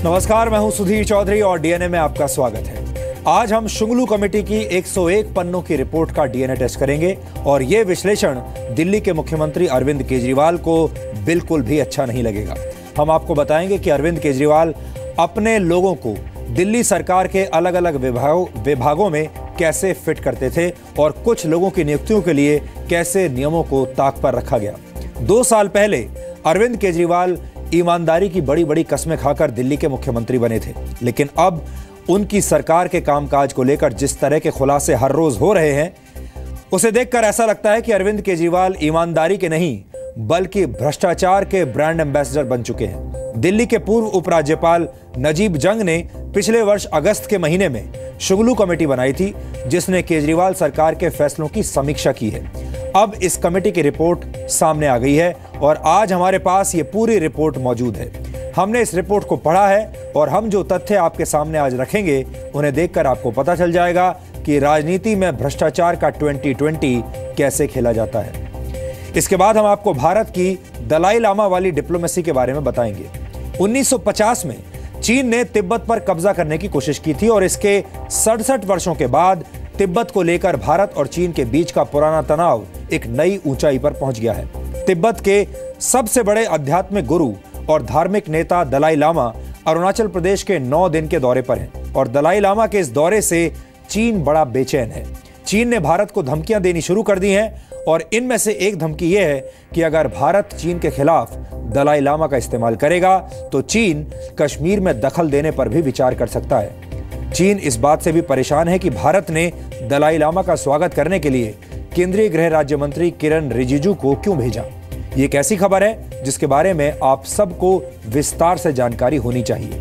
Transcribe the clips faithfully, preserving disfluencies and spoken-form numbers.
नमस्कार, मैं हूं सुधीर चौधरी और डीएनए में आपका स्वागत है। आज हम शुंगलू कमेटी की एक सौ एक पन्नों की रिपोर्ट का डीएनए टेस्ट करेंगे और ये विश्लेषण दिल्ली के मुख्यमंत्री अरविंद केजरीवाल को बिल्कुल भी अच्छा नहीं लगेगा। हम आपको बताएंगे कि अरविंद केजरीवाल अपने लोगों को दिल्ली सरकार के अलग अलग विभागों विभागों में कैसे फिट करते थे और कुछ लोगों की नियुक्तियों के लिए कैसे नियमों को ताक पर रखा गया। दो साल पहले अरविंद केजरीवाल ईमानदारी की बड़ी बड़ी कस्में खाकर दिल्ली के मुख्यमंत्री बने थे, लेकिन अब उनकी सरकार के कामकाज को लेकर जिस तरह के खुलासे हर रोज हो रहे हैं, उसे देखकर ऐसा लगता है कि अरविंद केजरीवाल ईमानदारी के नहीं बल्कि भ्रष्टाचार के ब्रांड एम्बेसडर बन चुके हैं। दिल्ली के पूर्व उपराज्यपाल नजीब जंग ने पिछले वर्ष अगस्त के महीने में शुंगलू कमेटी बनाई थी, जिसने केजरीवाल सरकार के फैसलों की समीक्षा की है। अब इस कमेटी की रिपोर्ट सामने आ गई है और आज हमारे पास ये पूरी रिपोर्ट मौजूद है। हमने इस रिपोर्ट को पढ़ा है और हम जो तथ्य आपके सामने आज रखेंगे उन्हें देखकर आपको पता चल जाएगा कि राजनीति में भ्रष्टाचार का ट्वेंटी ट्वेंटी कैसे खेला जाता है। इसके बाद हम आपको भारत की दलाई लामा वाली डिप्लोमेसी के बारे में बताएंगे। उन्नीस सौ पचास में चीन ने तिब्बत पर कब्जा करने की कोशिश की थी और इसके सड़सठ वर्षों के बाद तिब्बत को लेकर भारत और चीन के बीच का पुराना तनाव एक नई ऊंचाई पर पहुंच गया है। तिब्बत के सबसे बड़े आध्यात्मिक गुरु और धार्मिक नेता दलाई लामा अरुणाचल प्रदेश के नौ दिन के दौरे पर हैं और दलाई लामा के इस दौरे से चीन बड़ा बेचैन है। चीन ने भारत को धमकियां देनी शुरू कर दी हैं और इनमें से एक धमकी यह है कि अगर भारत चीन के खिलाफ दलाई लामा का इस्तेमाल करेगा तो चीन कश्मीर में दखल देने पर भी विचार कर सकता है। चीन इस बात से भी परेशान है कि भारत ने दलाई लामा का स्वागत करने के लिए केंद्रीय गृह राज्य मंत्री किरण रिजिजू को क्यों भेजा। ये एक ऐसी खबर है जिसके बारे में आप सबको विस्तार से जानकारी होनी चाहिए।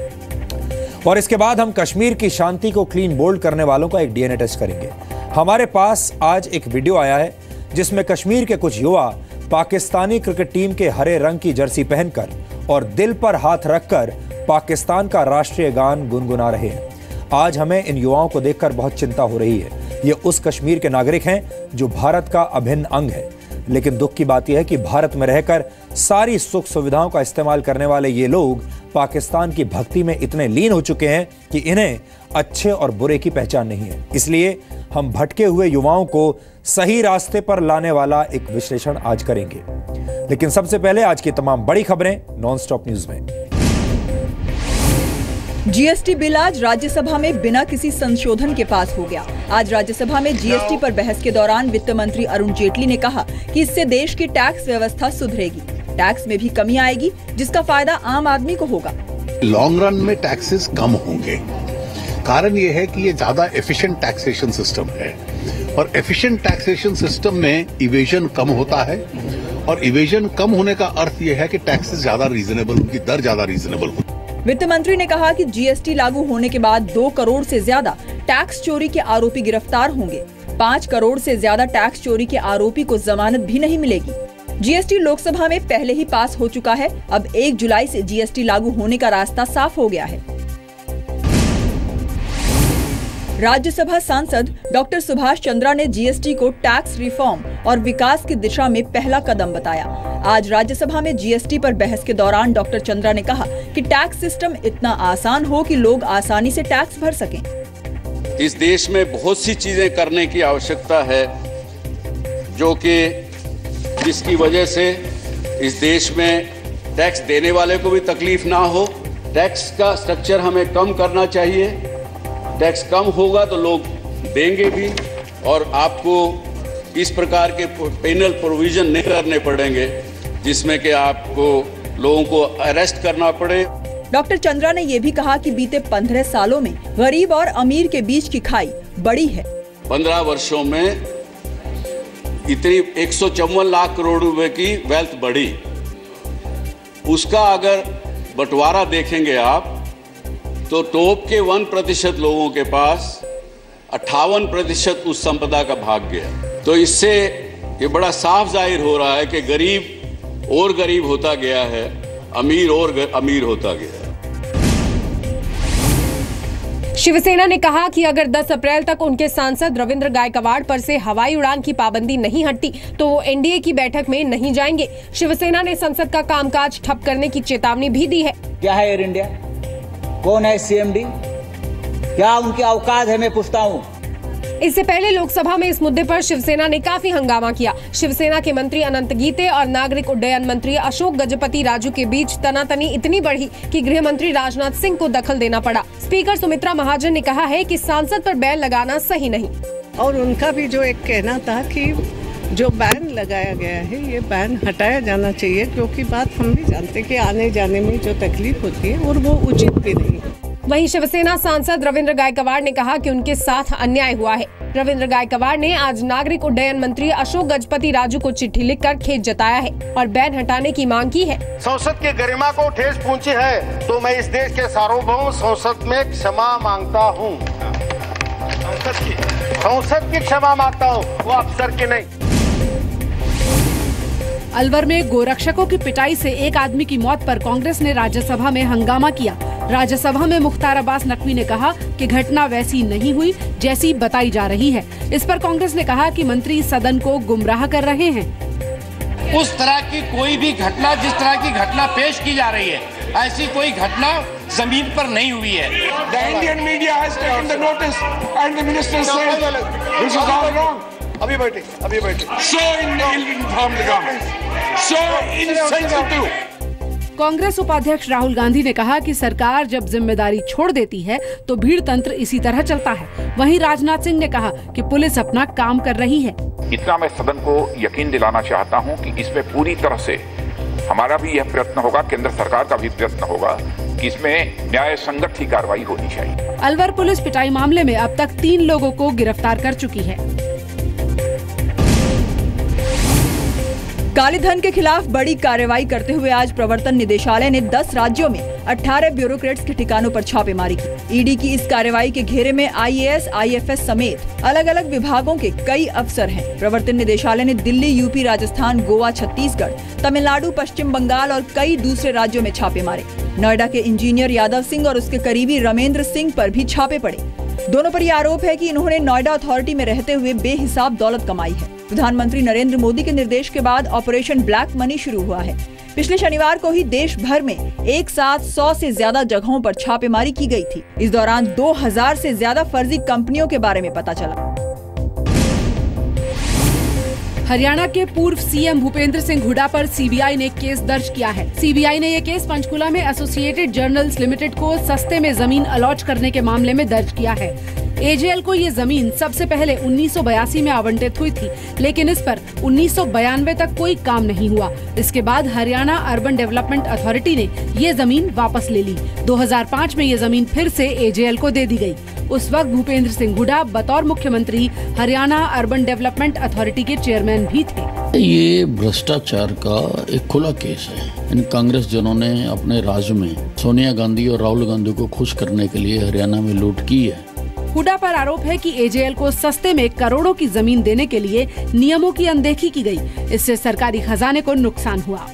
और इसके बाद हम कश्मीर की शांति को क्लीन बोल्ड करने वालों का एक डीएनए टेस्ट करेंगे। हमारे पास आज एक वीडियो आया है जिसमें कश्मीर के कुछ युवा पाकिस्तानी क्रिकेट टीम के हरे रंग की जर्सी पहनकर और दिल पर हाथ रखकर पाकिस्तान का राष्ट्रीय गान गुनगुना रहे हैं। आज हमें इन युवाओं को देखकर बहुत चिंता हो रही है। ये उस कश्मीर के नागरिक हैं जो भारत का अभिन्न अंग है, लेकिन दुख की बात यह है कि भारत में रहकर सारी सुख सुविधाओं का इस्तेमाल करने वाले ये लोग पाकिस्तान की भक्ति में इतने लीन हो चुके हैं कि इन्हें अच्छे और बुरे की पहचान नहीं है। इसलिए हम भटके हुए युवाओं को सही रास्ते पर लाने वाला एक विश्लेषण आज करेंगे। लेकिन सबसे पहले आज की तमाम बड़ी खबरें नॉनस्टॉप न्यूज में। जीएसटी बिल आज राज्यसभा में बिना किसी संशोधन के पास हो गया। आज राज्यसभा में जीएसटी पर बहस के दौरान वित्त मंत्री अरुण जेटली ने कहा कि इससे देश की टैक्स व्यवस्था सुधरेगी, टैक्स में भी कमी आएगी, जिसका फायदा आम आदमी को होगा। लॉन्ग रन में टैक्सेस कम होंगे। कारण ये है कि ये ज्यादा एफिशिएंट टैक्सेशन सिस्टम है और एफिशिएंट टैक्सेशन सिस्टम में इवेजन कम होता है और इवेजन कम होने का अर्थ ये है कि टैक्सेस ज्यादा रीजनेबल, उनकी दर ज्यादा रीजनेबल होगी। वित्त मंत्री ने कहा कि जीएसटी लागू होने के बाद दो करोड़ से ज्यादा टैक्स चोरी के आरोपी गिरफ्तार होंगे। पाँच करोड़ से ज्यादा टैक्स चोरी के आरोपी को जमानत भी नहीं मिलेगी। जीएसटी लोकसभा में पहले ही पास हो चुका है। अब एक जुलाई से जीएसटी लागू होने का रास्ता साफ हो गया है। राज्यसभा सांसद डॉक्टर सुभाष चंद्रा ने जीएसटी को टैक्स रिफॉर्म और विकास की दिशा में पहला कदम बताया। आज राज्यसभा में जीएसटी पर बहस के दौरान डॉक्टर चंद्रा ने कहा कि टैक्स सिस्टम इतना आसान हो कि लोग आसानी से टैक्स भर सकें। इस देश में बहुत सी चीजें करने की आवश्यकता है जो कि जिसकी वजह से इस देश में टैक्स देने वाले को भी तकलीफ ना हो। टैक्स का स्ट्रक्चर हमें कम करना चाहिए। टैक्स कम होगा तो लोग देंगे भी और आपको इस प्रकार के पेनल प्रोविजन नहीं करने पड़ेंगे जिसमें कि आपको लोगों को अरेस्ट करना पड़े। डॉक्टर चंद्रा ने यह भी कहा कि बीते पंद्रह सालों में गरीब और अमीर के बीच की खाई बड़ी है। पंद्रह वर्षों में इतनी एक सौ चौवन लाख करोड़ रुपए की वेल्थ बढ़ी। उसका अगर बंटवारा देखेंगे आप तो टॉप के वन प्रतिशत लोगों के पास अट्ठावन प्रतिशत उस संपदा का भाग गया। तो इससे ये बड़ा साफ जाहिर हो रहा है कि गरीब और गरीब होता गया है, अमीर और अमीर होता गया है। शिवसेना ने कहा कि अगर दस अप्रैल तक उनके सांसद रविंद्र गायकवाड़ पर से हवाई उड़ान की पाबंदी नहीं हटती तो वो एनडीए की बैठक में नहीं जाएंगे। शिवसेना ने संसद का कामकाज ठप करने की चेतावनी भी दी है। क्या है एयर इंडिया? कौन है सीएमडी? क्या उनकी औकात है, मैं पूछता हूँ। इससे पहले लोकसभा में इस मुद्दे पर शिवसेना ने काफी हंगामा किया। शिवसेना के मंत्री अनंत गीते और नागरिक उड्डयन मंत्री अशोक गजपति राजू के बीच तनातनी इतनी बढ़ी कि गृह मंत्री राजनाथ सिंह को दखल देना पड़ा। स्पीकर सुमित्रा महाजन ने कहा है कि सांसद पर बैन लगाना सही नहीं। और उनका भी जो एक कहना था कि जो बैन लगाया गया है ये बैन हटाया जाना चाहिए, क्योंकि बात हम भी जानते हैं कि आने जाने में जो तकलीफ होती है और वो उचित भी नहीं। वहीं शिवसेना सांसद रविंद्र गायकवाड़ ने कहा कि उनके साथ अन्याय हुआ है। रविंद्र गायकवाड़ ने आज नागरिक उड्डयन मंत्री अशोक गजपति राजू को चिट्ठी लिखकर खेद जताया है और बैन हटाने की मांग की है। संसद की गरिमा को ठेस पहुंची है तो मैं इस देश के सार्वभौम संसद में क्षमा मांगता हूँ। संसद की संसद की क्षमा मांगता हूँ, वो अफसर की नहीं। अलवर में गोरक्षकों की पिटाई से एक आदमी की मौत पर कांग्रेस ने राज्यसभा में हंगामा किया। राज्यसभा में मुख्तार अब्बास नकवी ने कहा कि घटना वैसी नहीं हुई जैसी बताई जा रही है। इस पर कांग्रेस ने कहा कि मंत्री सदन को गुमराह कर रहे हैं। उस तरह की कोई भी घटना, जिस तरह की घटना पेश की जा रही है, ऐसी कोई घटना जमीन पर नहीं हुई है। The Indian media has taken the notice and the minister said this is all wrong. अभी बैठे, अभी बैठे। So ill-informed government, so insensitive. Congress उपाध्यक्ष राहुल गांधी ने कहा कि सरकार जब जिम्मेदारी छोड़ देती है तो भीड़ तंत्र इसी तरह चलता है। वहीं राजनाथ सिंह ने कहा कि पुलिस अपना काम कर रही है। इतना मैं सदन को यकीन दिलाना चाहता हूं कि इसमें पूरी तरह से हमारा भी यह प्रयत्न होगा, केंद्र सरकार का भी प्रयत्न होगा कि इसमें न्याय संगत ही कार्रवाई होनी चाहिए। अलवर पुलिस पिटाई मामले में अब तक तीन लोगों को गिरफ्तार कर चुकी है। काले धन के खिलाफ बड़ी कार्रवाई करते हुए आज प्रवर्तन निदेशालय ने दस राज्यों में अठारह ब्यूरोक्रेट्स के ठिकानों पर छापेमारी की। ईडी की इस कार्रवाई के घेरे में आईएएस, आईएफएस समेत अलग अलग विभागों के कई अफसर हैं। प्रवर्तन निदेशालय ने दिल्ली, यूपी, राजस्थान, गोवा, छत्तीसगढ़, तमिलनाडु, पश्चिम बंगाल और कई दूसरे राज्यों में छापे मारे। नोएडा के इंजीनियर यादव सिंह और उसके करीबी रमेंद्र सिंह पर भी छापे पड़े। दोनों पर यह आरोप है कि इन्होंने नोएडा अथॉरिटी में रहते हुए बेहिसाब दौलत कमाई है। प्रधानमंत्री नरेंद्र मोदी के निर्देश के बाद ऑपरेशन ब्लैक मनी शुरू हुआ है। पिछले शनिवार को ही देश भर में एक साथ सौ से ज्यादा जगहों पर छापेमारी की गई थी। इस दौरान दो हज़ार से ज्यादा फर्जी कंपनियों के बारे में पता चला। हरियाणा के पूर्व सीएम भूपेंद्र सिंह हुड्डा पर सीबीआई ने केस दर्ज किया है। सीबीआई ने यह केस पंचकुला में एसोसिएटेड जर्नल्स लिमिटेड को सस्ते में जमीन अलॉट करने के मामले में दर्ज किया है। एजेएल को ये जमीन सबसे पहले उन्नीस सौ बयासी में आवंटित हुई थी, लेकिन इस पर उन्नीस सौ बयानवे तक कोई काम नहीं हुआ। इसके बाद हरियाणा अर्बन डेवलपमेंट अथॉरिटी ने ये जमीन वापस ले ली। दो हज़ार पाँच में ये जमीन फिर से एजेएल को दे दी गई। उस वक्त भूपेंद्र सिंह हुड्डा बतौर मुख्यमंत्री हरियाणा अर्बन डेवलपमेंट अथॉरिटी के चेयरमैन भी थे। ये भ्रष्टाचार का एक खुला केस है। इन कांग्रेस जनों ने अपने राज्य में सोनिया गांधी और राहुल गांधी को खुश करने के लिए हरियाणा में लूट की है। हुड्डा पर आरोप है कि एजेएल को सस्ते में करोड़ों की जमीन देने के लिए नियमों की अनदेखी की गई। इससे सरकारी खजाने को नुकसान हुआ।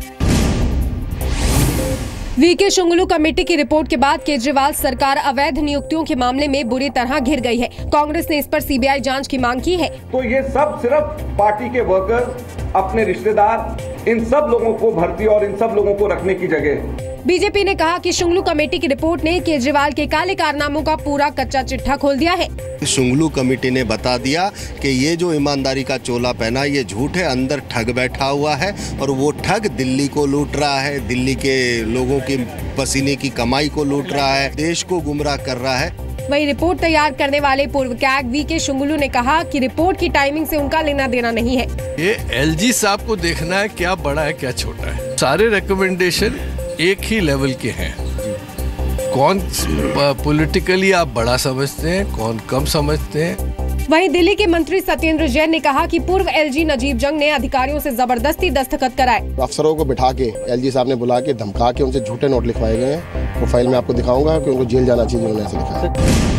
वीके शुंगलू कमेटी की रिपोर्ट के बाद केजरीवाल सरकार अवैध नियुक्तियों के मामले में बुरी तरह घिर गई है। कांग्रेस ने इस पर सीबीआई जांच की मांग की है। तो ये सब सिर्फ पार्टी के वर्कर, अपने रिश्तेदार, इन सब लोगों को भर्ती और इन सब लोगों को रखने की जगह। बीजेपी ने कहा कि शुंगलू कमेटी की रिपोर्ट ने केजरीवाल के काले कारनामों का पूरा कच्चा चिट्ठा खोल दिया है। शुंगलू कमेटी ने बता दिया कि ये जो ईमानदारी का चोला पहना ये झूठ है, अंदर ठग बैठा हुआ है और वो ठग दिल्ली को लूट रहा है, दिल्ली के लोगों की पसीने की कमाई को लूट रहा है, देश को गुमराह कर रहा है। वही रिपोर्ट तैयार करने वाले पूर्व कैग वीके शुंगलू ने कहा कि रिपोर्ट की टाइमिंग से उनका लेना देना नहीं है। ये एलजी साहब को देखना है क्या बड़ा है क्या छोटा है। सारे रिकमेंडेशन एक ही लेवल के हैं। कौन पॉलिटिकली आप बड़ा समझते हैं, कौन कम समझते हैं। वहीं दिल्ली के मंत्री सत्येंद्र जैन ने कहा कि पूर्व एलजी नजीब जंग ने अधिकारियों से जबरदस्ती दस्तखत कराए। अफसरों को बिठा के एलजी साहब ने बुला के धमका के उनसे झूठे नोट लिखवाए गए हैं। वो फाइल में आपको दिखाऊंगा कि उनको जेल जाना चाहिए, उन्होंने ऐसे लिखा है।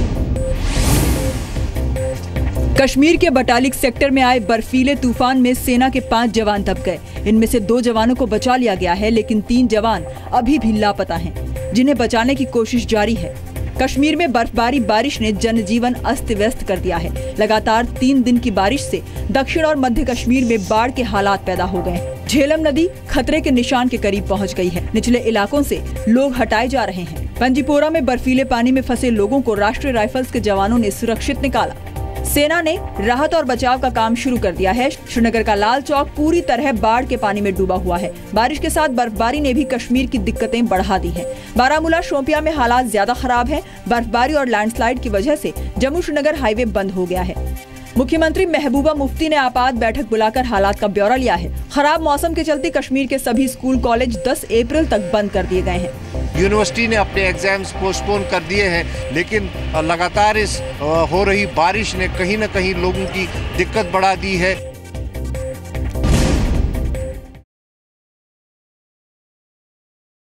कश्मीर के बटालिक सेक्टर में आए बर्फीले तूफान में सेना के पांच जवान दब गए। इनमें से दो जवानों को बचा लिया गया है, लेकिन तीन जवान अभी भी लापता हैं, जिन्हें बचाने की कोशिश जारी है। कश्मीर में बर्फबारी बारिश ने जनजीवन अस्त व्यस्त कर दिया है। लगातार तीन दिन की बारिश से दक्षिण और मध्य कश्मीर में बाढ़ के हालात पैदा हो गए। झेलम नदी खतरे के निशान के करीब पहुंच गई है। निचले इलाकों से लोग हटाए जा रहे हैं। पंजीपोरा में बर्फीले पानी में फंसे लोगों को राष्ट्रीय राइफल्स के जवानों ने सुरक्षित निकाला। सेना ने राहत और बचाव का काम शुरू कर दिया है। श्रीनगर का लाल चौक पूरी तरह बाढ़ के पानी में डूबा हुआ है। बारिश के साथ बर्फबारी ने भी कश्मीर की दिक्कतें बढ़ा दी हैं। बारामूला शोपियां में हालात ज्यादा खराब हैं। बर्फबारी और लैंडस्लाइड की वजह से जम्मू श्रीनगर हाईवे बंद हो गया है। मुख्यमंत्री महबूबा मुफ्ती ने आपात बैठक बुलाकर हालात का ब्यौरा लिया है। खराब मौसम के चलते कश्मीर के सभी स्कूल कॉलेज दस अप्रैल तक बंद कर दिए गए हैं। यूनिवर्सिटी ने अपने एग्जाम्स पोस्टपोन कर दिए हैं, लेकिन लगातार इस हो रही बारिश ने कहीं न कहीं लोगों की दिक्कत बढ़ा दी है।